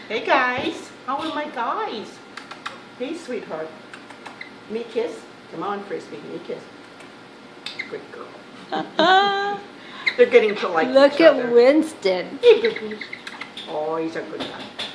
Hey guys, how are my guys? Hey sweetheart. Me kiss? Come on Frisbee, me kiss. Good girl. They're getting to like Look each at other. Winston. Hey, good. Oh, he's a good guy.